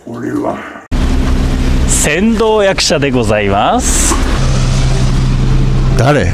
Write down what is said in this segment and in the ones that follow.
俺は先導役者でございます。 誰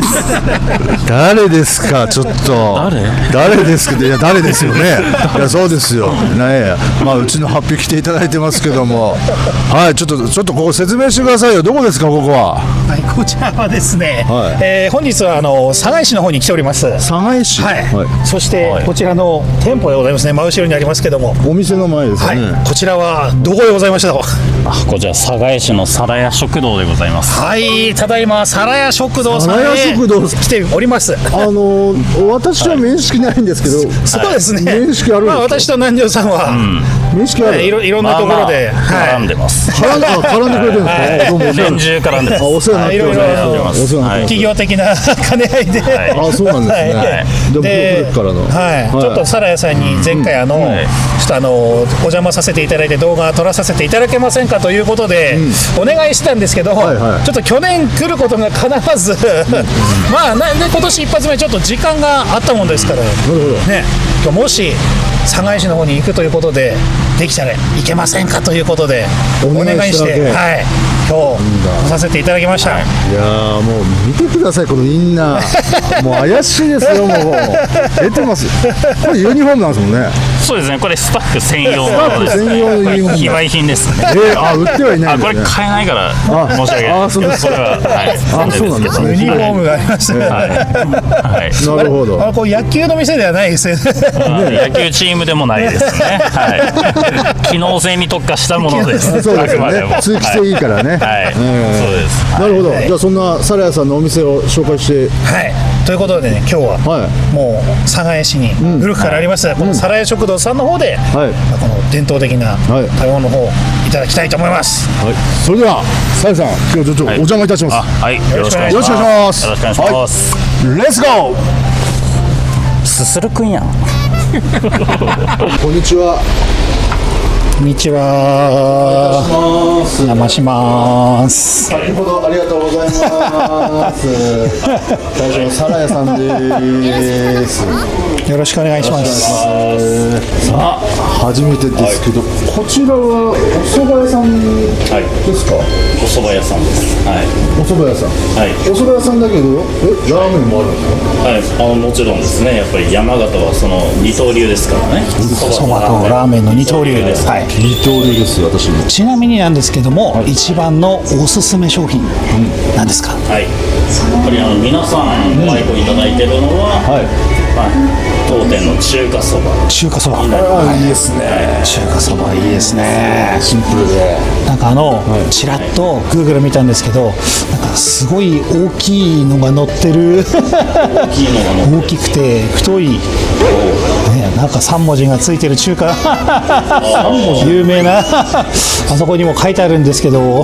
ですか、ちょっと誰ですか。いや誰ですよね。いやそうですよね。まあうちの発表来ていただいてますけども、はい、ちょっとここ説明してくださいよ。どこですかここは。 はい、こちらはですね、 は本日は寒河江市の方に来ております。 寒河江市、 はい、そしてこちらの店舗でございますね。真後ろにありますけども、 お店の前ですよね。 はい、こちらはどこでございましたか。 こちら寒河江市の皿屋食堂でございます。 はい、ただいま皿屋食堂さん皿屋食堂来ております。 私は面識ないんですけど、 そうですね、 面識あるんですか。 まあ、私と南條さんは、 面識ある。 いろんなところで、 絡んでます。 絡んでくれてるんですか。どうも年中絡んでます。 お世話になってます。お世話になってます。 企業的な兼ね合いで、 あ、そうなんですね。で、古くからの。 はい、ちょっと皿屋さんに前回ちょっとお邪魔させていただいて動画撮らさせていただけませんかということでお願いしたんですけど、ちょっと去年来ることが叶わず、まあなんで今年一発目ちょっと時間があったもんですからね、今日もし寒河江市の方に行くということでできたら行けませんかということでお願いして、はい、今日来させていただきました。 いやーもう見てくださいこのインナー、もう怪しいですよ。もう出てます。これユニフォームなんですもんね。 そうですね、これスタッフ専用の専用のユニフォーム。 非売品ですね。 売ってはいないんですね。 これ買えないから申し訳ない。 そうです。 それははい。 そうなんですね。 ユニフォームがありますね。 はい。 なるほど。 こう野球の店ではないですね。 野球チームでもないですね。はい。機能性に特化したものです。 そうですね。通気性いいからね。 はい。そうです。 なるほど。じゃあそんな皿屋さんのお店を紹介して。 はい。ということでね、今日はもう寒河江市に古くからありますこの皿屋食堂さんの方で、この伝統的な食べ物の方をいただきたいと思います。 はい。それでは皿屋さん、今日ちょっとお邪魔いたします。 はい。よろしくお願いします。 よろしくお願いします。 よろしくお願いします。 レッツゴー。 すするくんやん。 こんにちは。 こんにちは。お邪魔します。 先ほどありがとうございます。大将皿屋さんです。 よろしくお願いします。 さあ初めてですけど、こちらはお蕎麦屋さんですか。 お蕎麦屋さんです。はい。 お蕎麦屋さん。 はい。 お蕎麦屋さんだけど、ラーメンもあるんですか。 はい。もちろんですね。やっぱり山形はその二刀流ですからね。 そばとラーメンの二刀流です。はい。 二刀流ですよ私も。 ちなみになんですけども、一番のおすすめ商品なんですか。 はい。やっぱり皆さんご愛顧いただいているのは、当店の中華そば。 中華そば。 いいですね。 中華そばいいですね。 シンプルで。 なんかちらっと Google 見たんですけど、なんかすごい大きいのが乗ってる。大きくて太い。ね、なんか3文字がついてる中華。有名な。あそこにも書いてあるんですけど。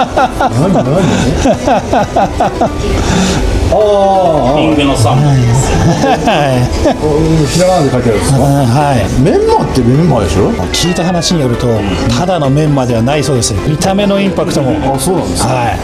リングの3文字です。 ひらがなで書いてあるんですか。 はい。 メンマってメンマでしょ。 聞いた話によると、ただのメンマではないそうです。見た目のインパクトも。 あ、そうなんですか。 はい。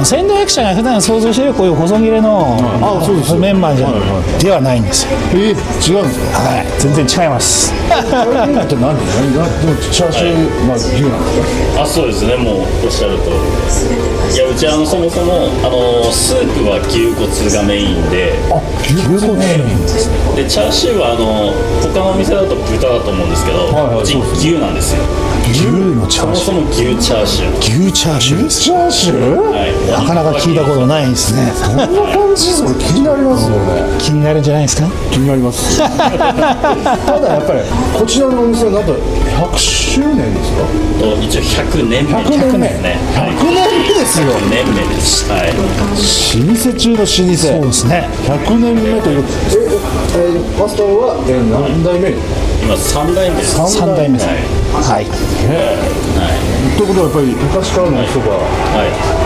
先導役者が普段想像しているこういう細切れのメンマではないんですよ。 違うんですか。 はい。全然違います。 メンマって何でチャーシューが牛なんですか。 あ、そうですね。もうおっしゃるとおりです。いや、うちそもそもスープは牛骨がメインで、 牛骨メインですね。 でチャーシューは他のお店だと豚だと思うんですけど、うち牛なんですよ。 牛のチャーシュー。 そもそも牛チャーシュー。 牛チャーシュー。 チャーシュー。 はい。 なかなか聞いたことないですね。 そんな感じ。それ気になりますよね。 気になるんじゃないですか。 気になります。ただやっぱりこちらのお店はなんと100周年ですか。 一応100年目。 100年目。100年目ですよ。 100年目です。はい。 老舗中の老舗。そうですね。 100年目という。マスターは何代目？ 今3代目です。 3代目です。はい。 ということはやっぱり昔からの人が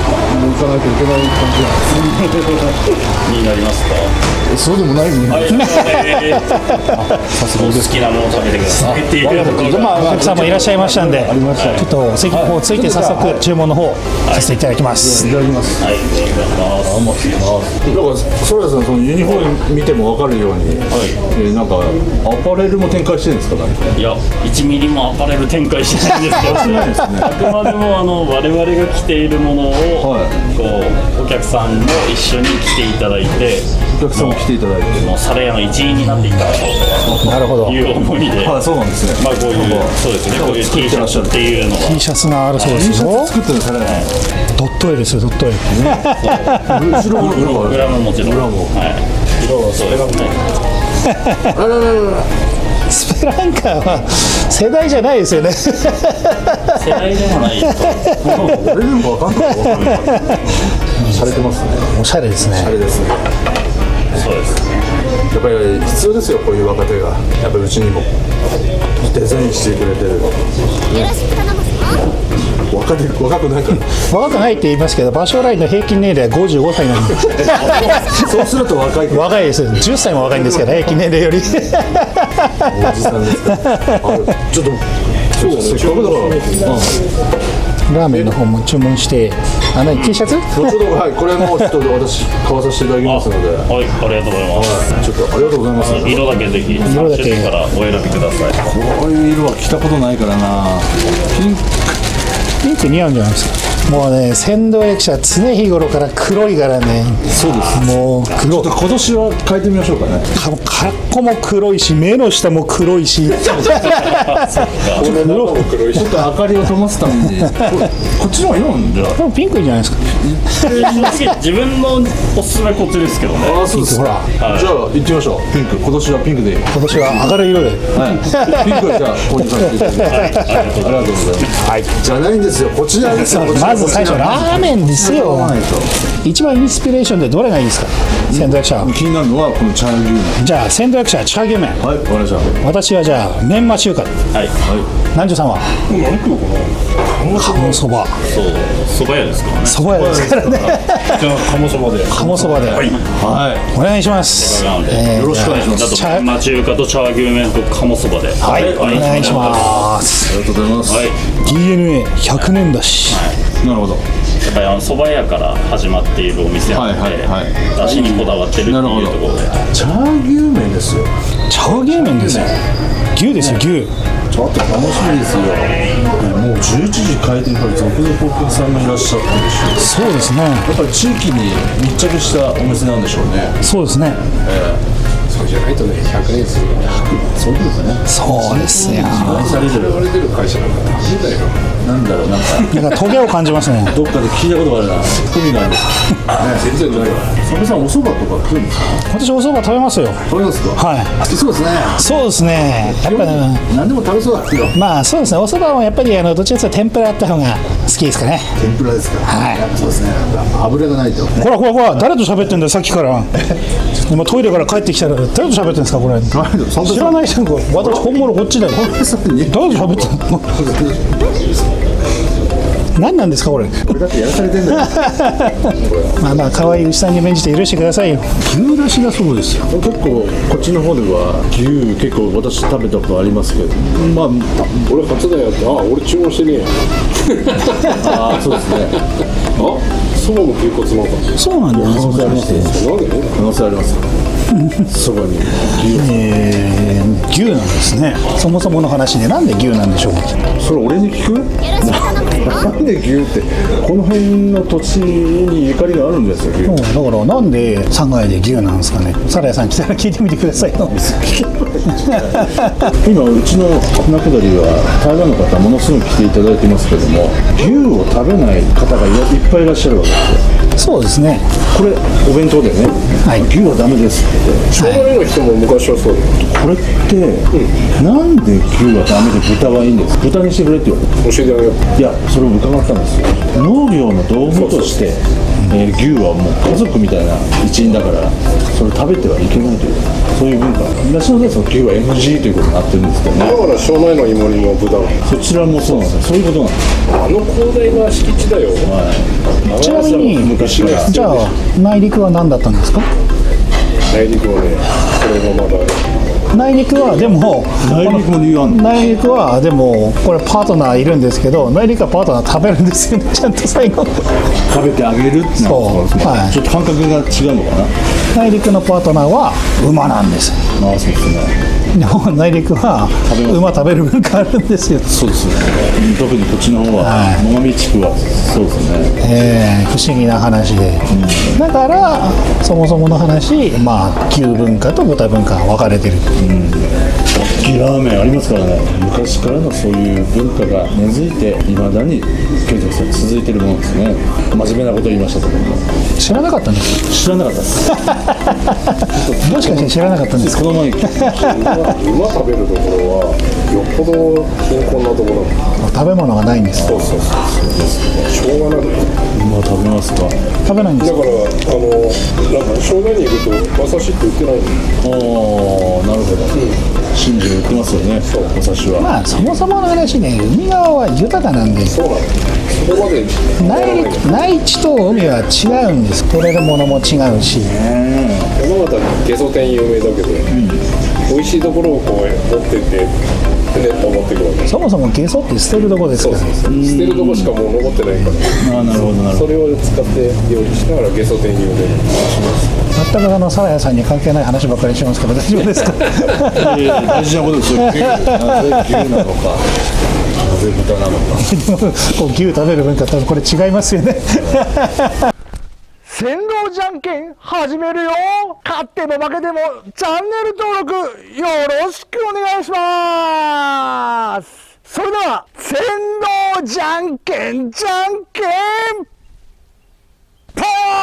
も行かないといけない感じなんですになりますか。 そうでもないね。 はい、さすがお好きなものを食べてくださいっていうところが、 お客様いらっしゃいましたんで、ちょっとお席の方ついて早速注文の方させていただきます。 いただきます。 はい、お願いします。 なんかソラさん、そのユニフォーム見ても分かるように、なんかアパレルも展開してるんですか？ いや、1ミリもアパレル展開してないんですけど、あくまでも我々が着ているものを、こうお客さんも一緒に着ていただいて、 お客さんも来ていただいて、 もうサレヤの一員になっていただこうと。 なるほど。 いう思いで、 そうなんですね。 まあこういうそうですね、こういう T シャツっていうのは T シャツがあるそうですよ。 作ってるのされない。 ドット絵ですよ、ドット絵。 後ろも裏ももちろん。 裏も。 はい。色はそうですね。 スペランカーは世代じゃないですよね。 世代でもないですか。 誰でも分かんない。洒落てますね。 おしゃれですね。 あれですね。 そうです。 やっぱり必要ですよ、こういう若手が。やっぱりうちにもデザインしてくれてる。若くないから。 若くないって言いますけど、場所ラインの平均年齢は55歳なんで。 そうすると若い。 若いです。10歳も若いんですけど、平均年齢より。 おじさんですか。ちょっとそうですね。せっかくだから。 ラーメンの方も注文して、T シャツ？ 後ほど、はい、これもちょっと私買わさせていただきますので。 はい、ありがとうございます。 ちょっとありがとうございます。 色だけぜひ3種類からお選びください。 こういう色は着たことないからな。 ピンク似合うんじゃないですか。もうね、先導役者常日頃から黒いからね。 そうです。 もう黒。 ちょっと今年は変えてみましょうかね。 格好も黒いし、目の下も黒いし。 ちょっと明かりを灯すために。こっちの方がいいもんじゃ。 でもピンクいいじゃないですか。 自分のおすすめこっちですけどね。 そうです。ほら。じゃあ行ってみましょう。ピンク。今年はピンクでいい。 今年は明るい色で。 ピンクはじゃあ購入させていただきます。ありがとうございます。はい。じゃないんですよ。こちらです。 まず最初ラーメンですよ。一番インスピレーションでどれがいいですか？先導役者。 気になるのはこのチャー牛麺。 じゃあ先導役者チャー牛麺。 はい、わかりました。 私はじゃあメンマ中華。 はい。 南條さんは？ 何食うかな。 鴨そば。 そう、そば屋ですからね。 そば屋ですからね。 じゃあ鴨そばで。 鴨そばで。はい。お願いします。よろしくお願いします。メンマ中華とチャー牛麺と鴨そばで。 はい、お願いします。 ありがとうございます。はい。 DNA100 年だし。 なるほど。 やっぱり蕎麦屋から始まっているお店なので、だしにこだわってるっていうところで。 チャー牛麺ですよ。 チャー牛麺ですよ。牛ですよ、牛。 ちょっと楽しみですよ。もう11時開店から続々お客さんがいらっしゃってるし。 そうですね。 やっぱり地域に密着したお店なんでしょうね。 そうですね。 そうじゃないとね、100年する。 そういうことですね。 そうですよ。 言われてる会社なんか大変だよ。 なんだろう、なんかトゲを感じますね。 どっかで聞いたことがあるな。海があるんです。全然ないわ。サメさん、お蕎麦とか食うんですか？ 私お蕎麦食べますよ。 食べますか？ はい。 そうですね。 そうですね。やっぱね、 何でも食べそうだけど。 まあそうですね。お蕎麦もやっぱりどっちかというと天ぷらあった方が好きですかね。 天ぷらですか？ はい。 そうですね。油がないと。 ほらほらほら、誰と喋ってんだよさっきから。今トイレから帰ってきたら誰と喋ってんですかこれ。知らない人が私本物こっちだよ。誰と喋ってんの？何なんですかこれ。 これだってやらされてんだよ。 まあまあ可愛い牛さんに免じて許してくださいよ。 牛出しだそうですよ。結構こっちの方では牛結構私食べたことありますけど、まあ俺初だよって、俺注文してねえよ。 そうですね。 そばも牛骨なのか。 そうなんだよ。 可能性ありますね。可能性あります。そばに牛なんですね。そもそもの話でなんで牛なんでしょう。 それ俺に聞く？なんで牛ってこの辺の土地にゆかりがあるんですよ。牛。 だからなんで佐賀で牛なんですかね。サラヤさん来たら聞いてみてくださいよ。 今うちの船下りは台湾の方ものすごく来ていただいてますけども、牛を食べない方がいっぱいいらっしゃるわけですよ。 そうですね。 これお弁当でね、牛はダメですって。 昭和の人も昔はそうだよ。 これって、なんで牛はダメで豚はいいんです？豚にしてくれって言われて。 教えてあげよう。 いや、それを伺ったんですよ。農業の道具として牛はもう家族みたいな一員だからそれ食べてはいけないというそういう文化東のその牛は NG ということになってるんですけどね。 だから庄内の芋煮も豚がそちらもそうなんですよ。そういうことなんです。 あの広大な敷地だよ。 ちなみに昔からじゃあ内陸は何だったんですか？ 内陸はね、それがまだ内陸はでも内陸も理由あんの？ 内陸はでもこれパートナーいるんですけど、内陸はパートナー食べるんですよね、ちゃんと最後食べてあげるってそう、はい、 ちょっと感覚が違うのかな。 内陸のパートナーは馬なんです。 ああそうですね。 でも内陸は馬食べる文化あるんですよ。 そうですね。特にこっちの方は最上地区はそうですね。 不思議な話で、だからそもそもの話、まあ牛文化と豚文化が分かれてる。 ラーメンありますからね。昔からのそういう文化が根付いていまだに継続して続いているものですね。真面目なことを言いましたけども知らなかったんです知らなかったですもしかして知らなかったんですか？ この前馬食べるところはよっぽど貧困なところなの。 食べ物がないんです。 そうそうそうしょうがなく馬食べますか？ 食べないんですか？ だからなんか庄内に行くと馬刺しって売ってないの。 ああなるほど。真珠売ってますよね。お刺しは。 まあそもそもの話ね、海側は豊かなんで、 そうなの。そこまで内地と海は違うんです。取れるものも違うし、 山形ゲソ天有名だけど、美味しいところをこう持ってってネット持ってくるわけ。 そもそもゲソって捨てるとこですから。 捨てるとこしかもう残ってないから。 ああなるほどなるほど。 それを使って料理しながらゲソ天有名全くサラヤさんに関係ない話ばっかりしますけど大丈夫ですか？ 大事なことですよ。なぜ牛なのか、なぜ豚なのか。 こう牛食べる文化とこれ違いますよね。戦狼じゃんけん始めるよ。勝っても負けてもチャンネル登録よろしくお願いします。それでは戦狼じゃんけんじゃんけんポー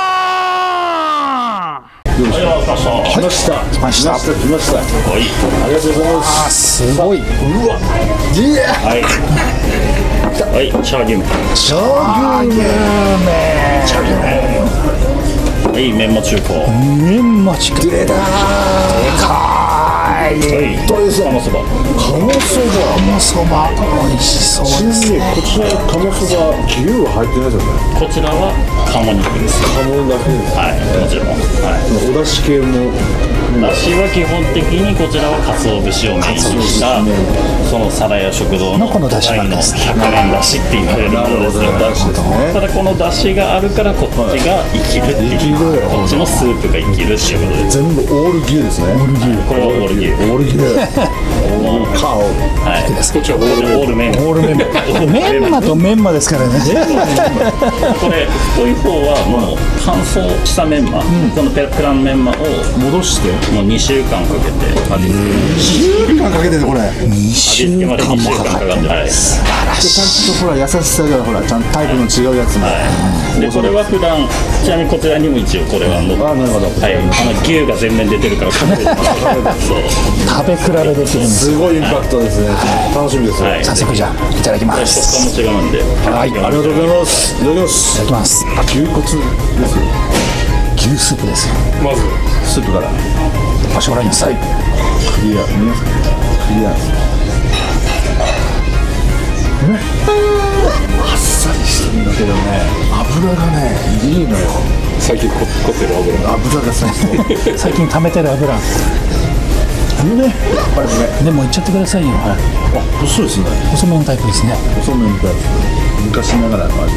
ン。 来ました。来ました。 はい、 ありがとうございます。 すごい。 うわ。 はいはい、チャーギュメ、 チャーギュメ、チャーギュメ、 はい、メンマ中華、 メンマ中華、でかい、 どうですか？鴨そば、 鴨そば、美味しそうですね。 こちら鴨そば、牛は入ってないですよね。 こちらは鴨肉です。 鴨だけです。 はい、もちろん。はい。 お出汁系も。 だしは基本的にこちらは鰹節をメインにしたそのサラヤ食堂のこのだし 100 なんですね。 円だしって言われるものですよ。ただこのだしがあるからこっちが生きるっていう、こっちのスープが生きるっていうことです。 全部オール牛ですね。 これはオール牛。 オール牛。オールカオ。 はい。こっちはオールメンマ。 オールメンマ。メンマとメンマですからね。 これ太い方はもう乾燥したメンマ、このペランメンマを戻してもう2週間かけて味付け。 2週間かけてねこれ。 味付けまで2週間かかって、はい、 ちゃんとほら優しさがほらちゃんとタイプの違うやつも。 でこれは普段ちなみにこちらにも一応これは乗って、 あなるほど。 はい、牛が全面出てるからそう食べ比べできるんです。 すごいインパクトですね。楽しみですよ。 はい、 早速じゃあいただきま食す。 感も違うんで、 はい、 ありがとうございます。いただきます。 いただきます。 牛骨ですよ。 牛スープですよ。 まずスープからご紹介なさい。 クリア見ますか？クリアあっさりしてるんだけどね、油がねいいのよ。 最近凝ってる油が最高。 最近溜めてる油。 やっぱりね。 でもいっちゃってくださいよ。 あ、細いですね。 細麺タイプですね。 細麺みたいです。昔ながらの味なんです。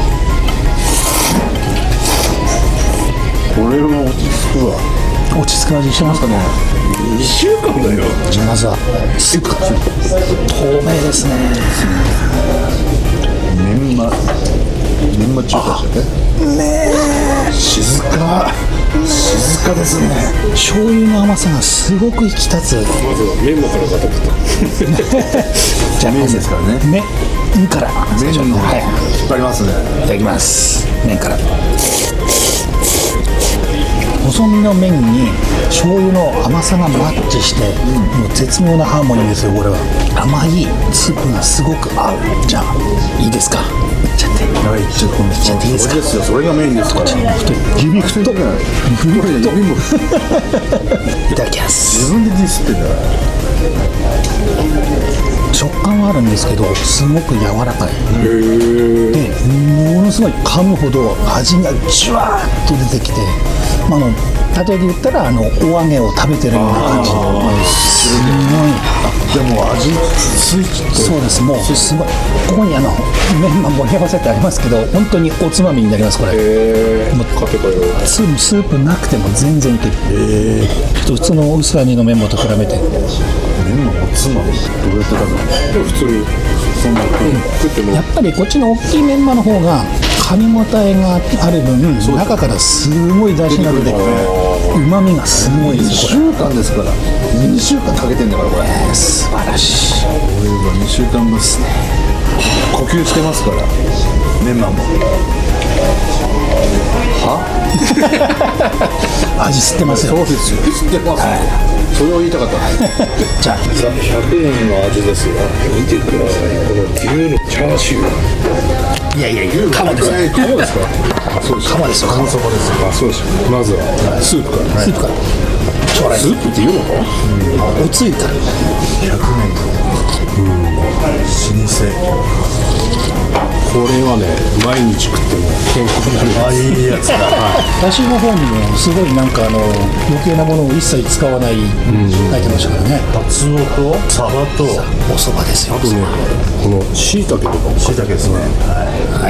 これは落ち着くわ。 落ち着く味してますかね。 2週間だよ。 じゃあまずはスープ。透明ですね。 メンマ中華ですよね。静かですね。 醤油の甘さがすごく引き立つ。 まずはメンマから片じゃあ麺ですからね。 麺から麺のはい引っ張りますね。 いただきます。麺から。 細身の麺に醤油の甘さがマッチして、もう絶妙なハーモニーですよこれは。甘いスープがすごく合う。じゃあいいですか、いっちゃって。いっちゃっていいですか。 それがメインですから。 指太っ、 指もいただきます。 自分でディスってんだ。 食感はあるんですけどすごく柔らかいで、ものすごい噛むほど味がジュワーッと出てきて、例えで言ったらお揚げを食べてるような感じ。すごい。 でも味ついて、 そうです。もうすごい。ここにメンマ盛り合わせてありますけど、本当におつまみになりますこれ。もうスープなくても全然いける。普通の薄味のメンマと比べて。 メンマおつまみどうやって食べるの？ 普通にそんな食ってもやっぱりこっちの大きいメンマの方が噛み応えがある分、中からすごい出汁が出てくる。うまみがすごいです 2週間ですから。2週間かけてんだからこれ。 素晴らしい。 これは2週間ですね。呼吸してますからメンマも。 味吸ってますよ。 そうですよ、吸ってます、それを言いたかった。 じゃあ 100円の味ですよ。見てください、この牛のチャーシュー。 いや鴨ですよ。 鴨ですか？ 鴨ですよ。 鴨そばです。そうです。まずはスープから。 スープから。 スープって言うのか？ おつゆから。 100年の老舗。 これはね、毎日食っても健康になる。 いいやつだ。 だしの方にもすごい余計なものを一切使わない書いてましたからね。 カツオとサバとお蕎麦ですよ。 あとね、この椎茸とかも。 椎茸ですね。 はい。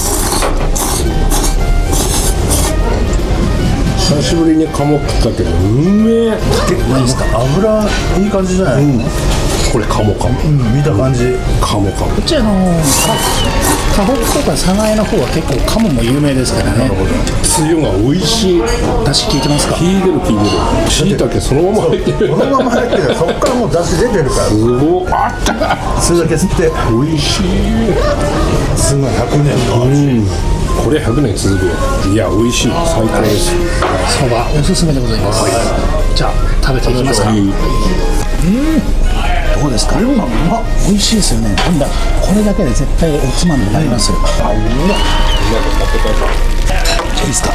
久しぶりに鴨食ったけど、うめえ。 いいですか。油いい感じじゃない？ これ鴨かも。 見た感じ。 鴨かも。 こっち河北とか寒河江の方は結構鴨も有名ですからね。 つゆが美味しい。 だし効いてますか？ 効いてる。椎茸そのまま入ってる。 このまま入ってる。そこからもう出汁出てるから。 すごい。あった。 それだけ吸って美味しい。 すごい100年の味。 これ100年続くよ。いや、美味しい。最高です。 そばおすすめでございます。じゃあ食べていきますか。どうですか？美味しいですよね。これだけで絶対おつまみになりますよ。いいですか？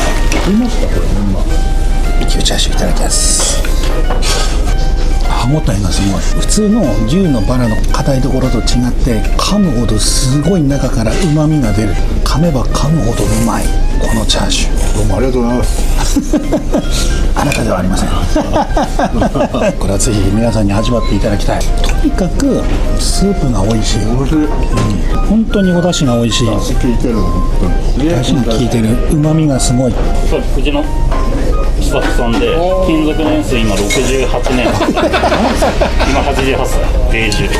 牛チャーシューいただきます。歯ごたえがすごい。普通の牛のバラの硬いところと違って噛むほどすごい中からうまみが出る。噛めば噛むほどうまいこのチャーシュー。 どうもありがとうございます。 あなたではありません。これはぜひ皆さんに味わっていただきたい。とにかくスープが美味しい。本当にお出汁が美味しい。 効いてる。 出汁が効いてる。旨味がすごい。 うちのスタッフさんで勤続年数今68年今88歳米寿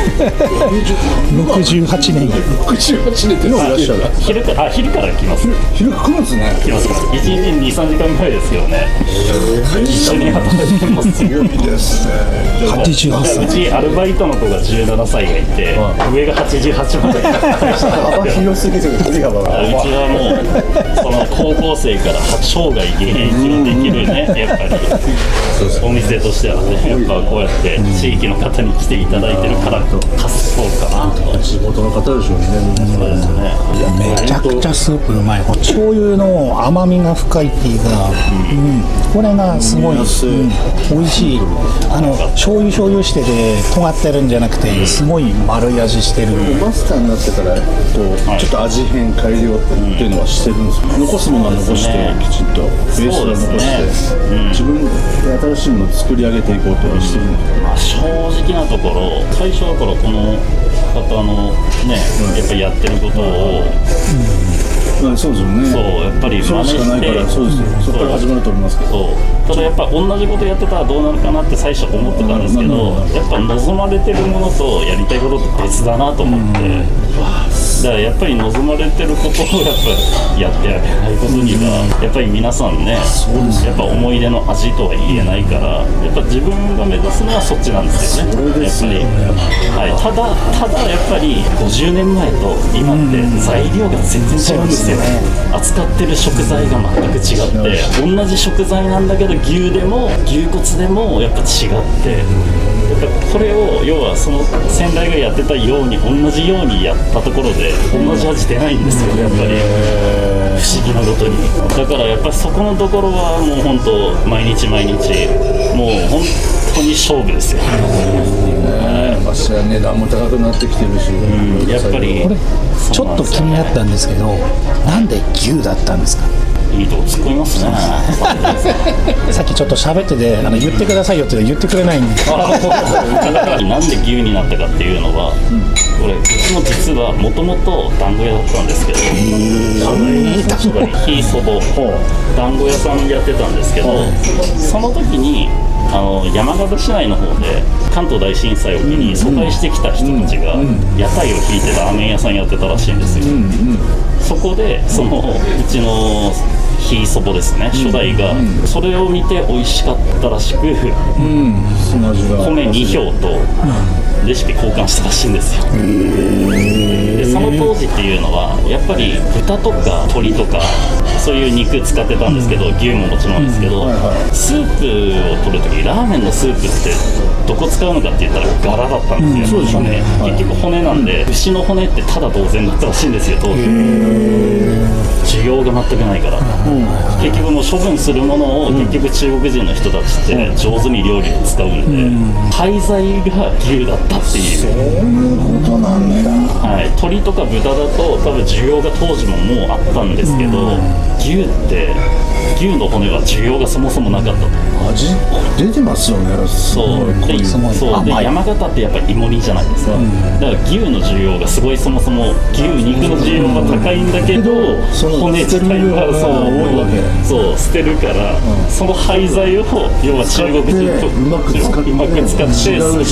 68年 68年っていらっしゃる。 昼から来ます。 昼来るんですね。 来ます1日2、3時間ぐらいですけどね。一緒に働いてます。 強いですね。 88歳。 うちアルバイトの子が17歳がいて、上が88まで。 幅広すぎる。振り幅が。 うちはもうその高校生から生涯現役のできるね、やっぱりお店としてはね、やっぱこうやって地域の方に来ていただいてるから助そうかなと。 地元の方でしょうね。 そうですね。 めちゃくちゃスープうまい。醤油の甘みが深いっていうか、これがすごい、美味しい。醤油してで尖ってるんじゃなくて、すごい丸い味してる。 マスターになってからちょっと味変改良っていうのはしてるんですか？残すものは残してきちんとベースを残して自分で新しいものを作り上げていこうとしてるんですか？ 正直なところ、最初だからこの方のね、やっぱりやってることを、 そうですよね。 そう、やっぱり真似しかないから、そうですよ。そこから始まると思いますけど。 そう。ただやっぱ同じことやってたらどうなるかなって最初思ってたんですけど、やっぱ望まれてるものとやりたいことって別だなと思って。 だからやっぱり望まれてることをやっぱりやってあげないことには、やっぱり皆さんね、やっぱ思い出の味とは言えないから、やっぱ自分が目指すのはそっちなんですよね。やっぱり、はい、ただやっぱり50年前と今って材料が全然違うんですよ。扱ってる食材が全く違って、同じ食材なんだけど牛でも牛骨でもやっぱ違って、やっぱこれを要はその先代がやってたように同じようにやったところで同じ味出ないんですよ、やっぱり不思議なことに。だからやっぱりそこのところはもう本当毎日毎日もう本当に勝負ですよ。 値段も高くなってきてるし、 やっぱりこれちょっと気になったんですけど、なんで牛だったんですか？ いいとこ突っ込みますね。 さっきちょっと喋ってて言ってくださいよって言ってくれないんでなんで牛になったかっていうのは、これうちも実はもともと団子屋だったんですけど、ひいそぼ団子屋さんやってたんですけど、その時に山形市内の方で関東大震災を機に疎開してきた人たちが屋台を引いてラーメン屋さんやってたらしいんですよ。そこでうちのひいそぼですね、初代がそれを見て美味しかったらしく、米2票とレシピ交換したらしいんですよ。でその当時っていうのはやっぱり豚とか鶏とかそういう肉使ってたんですけど、牛ももちろんですけど、スープを取るときラーメンのスープってどこ使うのかって言ったらガラだったんですよ。結局骨なんで、牛の骨ってただ同然だったらしいんですよ当時。需要が全くないから、結局もう処分するものを結局中国人の人たちって上手に料理に使うんで、廃材が牛だったっていう。 そういうことなんだ。 はい、鶏とか豚だと多分需要が当時ももうあったんですけど、牛の骨は需要がそもそもなかったと。 味出てますよね。 そうで山形ってやっぱり芋煮じゃないですか、だから牛の需要がすごい、そもそも牛肉の需要が高いんだけど、骨自体はそう捨てるから、その廃材を要は中国人とうまく使ってスープにしてたと。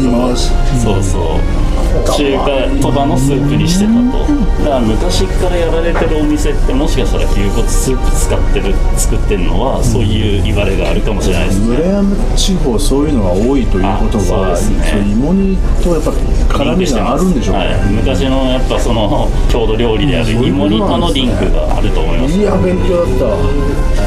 中華そばのスープにしてたと。だから昔からやられてるお店ってもしかしたら牛骨スープ作ってるのはそういう言われがあるかもしれないですね。 村山地方そういうのが多いということは、芋煮とやっぱ絡みがあるんでしょうか。 昔のやっぱその郷土料理である芋煮とのリンクがあると思います。 いや勉強だった。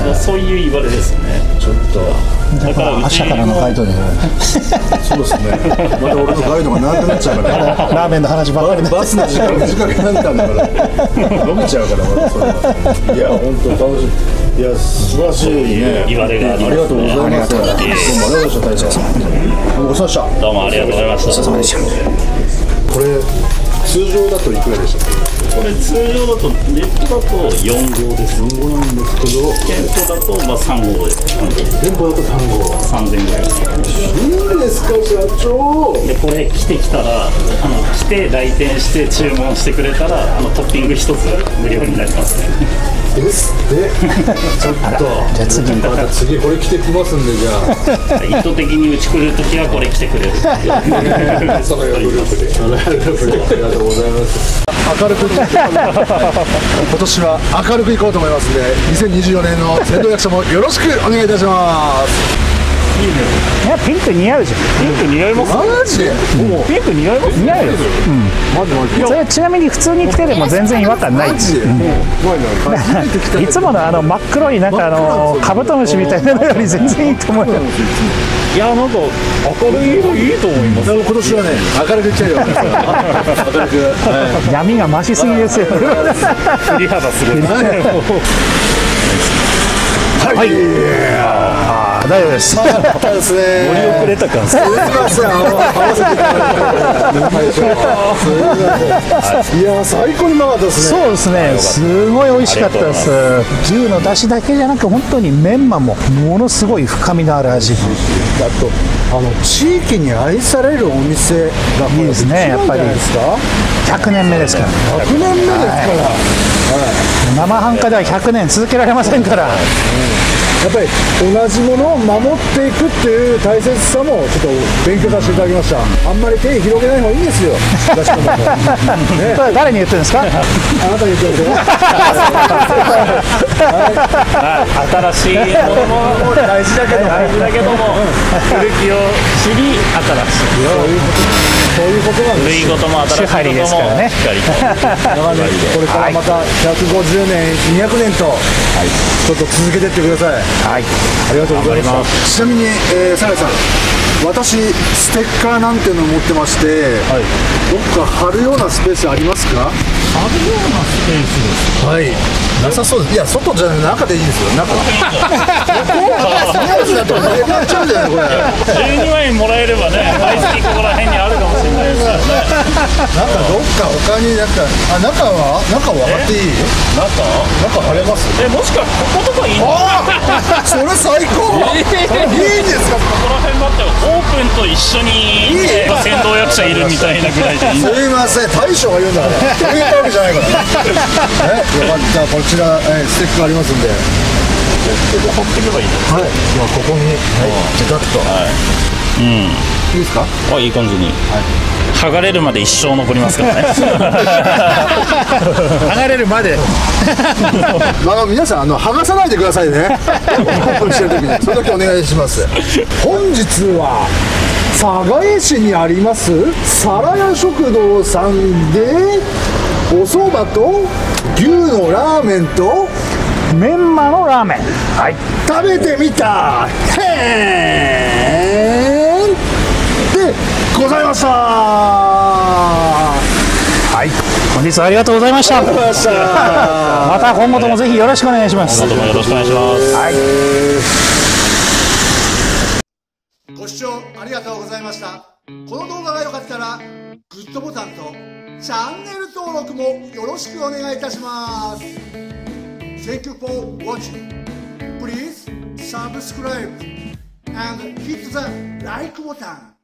そういう言われですね。 ちょっとだから明日からのガイドでそうですね。また俺のガイドが長くなっちゃうから。 ラーメンの話ばっかりバスの時間短くなったんだから伸びちゃうから、まだそれは。いや本当楽しい。いや素晴らしいね。 言われがありますね。 ありがとうございます。どうもありがとうございました。大将ごちそうさまでした。 どうもありがとうございました。 これ通常だといくらでしたっけ？ これ通常だとネットだと4号です。 4号なんですけど、 店舗だと3号です。 店舗だと3号。 3000ぐらいです。 いいんですか社長。 でこれ来てきたら来て来店して注文してくれたらトッピング1つ無料になりますね。 ですってちょっとじゃあ次これ着てきますんで、じゃあ意図的にうち来るときはこれ着てくれる。 そのグループでありがとうございます。明るく今年は明るくいこうと思いますんで、2024年の先導役者もよろしくお願いいたします。 いいね。いやピンク似合うじゃん。 ピンク似合います。 マジ？ ピンク似合います。 似合うよ。 マジ。 それちなみに普通に着てでも全然違和感ない。 マジ？ いつもの真っ黒いなんかカブトムシみたいなのより全然いいと思うよ。 いやなんか明るい色いいと思います。 今年はね明るくいきたいと思います。明るく。 闇が増しすぎですよ。 振り幅する。 はい。大丈夫です。ですね。 乗り遅れた感。 すみません。合わせていただいて。いや最高にうまかったですね。 そうですね。すごい美味しかったです。牛の出汁だけじゃなく本当にメンマもものすごい深みのある味。 やっと。 地域に愛されるお店がいいですね、やっぱりですか。 100年目ですから、 100年目ですから、 生半可では100年続けられませんから、 やっぱり同じものを守っていくっていう大切さもちょっと勉強させていただきました。あんまり手広げない方がいいんですよ。東君もね、 これ誰に言ってるんですか？ あなたに言ってるんですよ。 新しいものも大事だけども、古きを知り新しいそういうことなんです。 古いことも新しいこともですからね。 しっかりとこれからまた150年、200年とちょっと続けていってください。 はい、 ありがとうございます。ちなみに、サラさん、私ステッカーなんていうのを持ってまして、どっか貼るようなスペースありますか？ あるようなスペースです。 はい、なさそうです。いや、外じゃない、中でいいですよ。中。そんなやつだとなくなっちゃうじゃないこれ。 12万円もらえればね、毎月ここら辺にあるかもしれないですよね。 なんかどっか他に中は貼っていい？中貼れます？ もしくはこことかいいの？ それ最高。いいんですか？ ここら辺だってオープンと一緒に先導役者いるみたいなぐらいでいいんだ。 すいません、大将が言うんだからそういうわけじゃないからよかった。こちら、ステッカーありますんで、 ここ貼っていけばいいです。 はい、ではここに、ジャカッと、いいですか？ いい感じに、剥がれるまで一生残りますからね。 剥がれるまで皆さん剥がさないでくださいね。オープンしてる時にそれだけお願いします。本日は寒河江市にありますさらや食堂さんでお蕎麦と牛のラーメンとメンマのラーメン、はい、 食べてみたでございました。 はい、本日はありがとうございました。また今後ともぜひよろしくお願いします。 どうもよろしくお願いします。 はい、 ご視聴ありがとうございました。この動画が良かったらグッドボタンとチャンネル登録もよろしくお願いいたします。 Thank you for watching. Please subscribe and hit the like button.